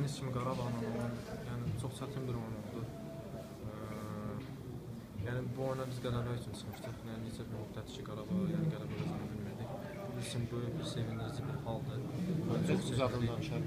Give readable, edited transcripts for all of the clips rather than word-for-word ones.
bildiyiniz kimi Qarabağla oyun, yəni çox çətin bir oyun oldu. Yəni bu oyuna biz qələbə üçün çıxmışdıq. Yəni necə bir müddət ki, Qarabağa yəni qələbə qazana bilmirdik. Bu bizim böyük bir sevindirici bir haldır. Çox uzaqdan danışar.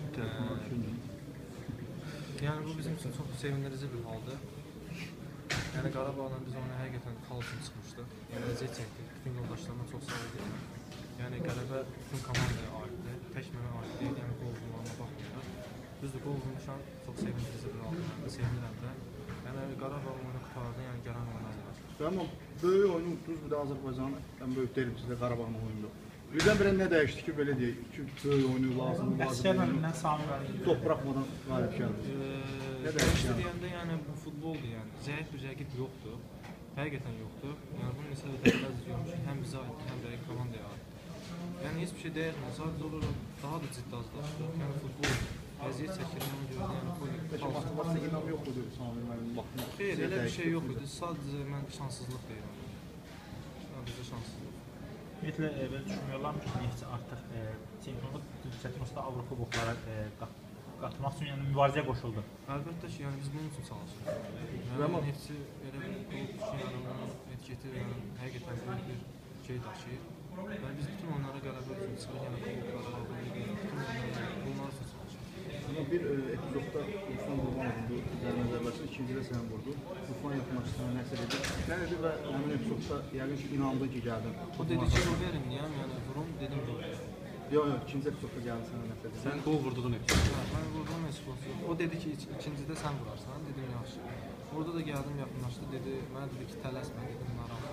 Yəni bu bizim üçün çox sevindirici bir haldır. Yəni Qarabağla biz oyuna həqiqətən xal üçün çıxmışdıq. Yəni əziyyət çəkdik. Bütün yoldaşlarıma çox sağ olun. Yəni qələbə bütün komandaya aiddir. Tək mənə aid deyil. Yəni qol vurmağına baxmırlar. Düzdür, qol vurmuşam. Çox sevindirici bir haldır. Yəni sevinirəm də. Yəni Qarabağ oyunu qutardı. Yəni gələn oyunlar. Amma böyük oyunu düz bir də Azərbaycanın ən böyük derbisində Qarabağın oyunu. Birdən-birə nə dəyişdi ki, belə deyək ki, böyük oyunu lazımdır. Əsgərlərindən Sami Vəliyev top buraxmadan qalib gəldi. Nə dəyişdi deyəndə, yəni bu futboldur, yəni zəif bir rəqib yoxdur. Həqiqətən yoxdur. Yəni bunu neçə dəfə görmüşük, həm bizə aid, həm də komandaya aid. Yəni heç bir şey dəyişmir, sadəcə olaraq daha da ciddi azlaşdırır. Yəni futbol əziyyət çəkir, ona görə yəni bu motivasiya inam yox idi Sami Vəliyevin vaxtında. Xeyr, elə bir şey yox idi. Sadəcə mən şanssızlıq deyirəm. Sadəcə şanssızlıq. Ümumiyyətlə belə düşünmüyorlar ki, Neftçi artıq çempionluq çətinlikdə Avropa kuboklara qatmaq üçün yəni mübarizəyə qoşuldu. Əlbəttə ki, yəni biz bunun üçün çalışırıq. Yəni Neftçi elə bir klub ki, yəni onun etiketi yəni həqiqətən böyük bir şey daşıyır. Yəni biz bütün onlara qələbə üçün çıxırıq, yəni klublara, bütün bunlar üçün çalışırıq. Amma bir epizodda Rufan Qurbanovun üzərinə zərbəsi, ikincidə sən vurdu. Rufan yaxınlaşdığına nəsə dedi. Nə dedi və həmin epizodda yəqin ki, inandın ki, gəldin. O dedi ki, o verin, yəni vurum, dedim ki, Yox, ikinci epizodda gəldi sənə nəsə dedi. Sən qol vurduğun epizod. Mən vurduğum epizod. O dedi ki, ikincidə sən vurarsan, dedim yaxşı. Orada da gəldim, yaxınlaşdı, dedi, mənə dedi ki, tələsmə, dedim, narahat.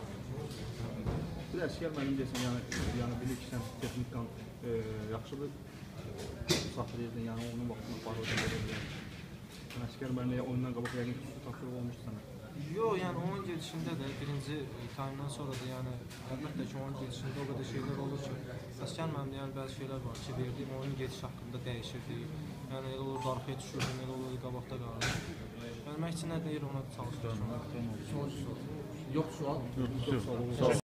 Bir əsgər mənim deyəsən, yəni bilir ki, sən texnikdən yaxşıdır. Saxlayırdın, yəni onun vaxtını parodiya edirdi. Əsgər mənə oyundan qabaq yəqin ki, tapşırıq olmuşdu sənə. Yox, yəni onun gedişində də birinci taymdan sonra da yəni əlbəttə ki, onun gedişində o qədər şeylər olur ki, Əsgər mənim yəni bəzi şeylər var ki, verdiyim oyunun gediş haqqında dəyişirdi. Yəni elə olur, arxaya düşürdüm, elə olur, qabaqda qalırdı. Yəni məşqçi nə deyir, ona çalışırıq. Yox sual. Yox, sual.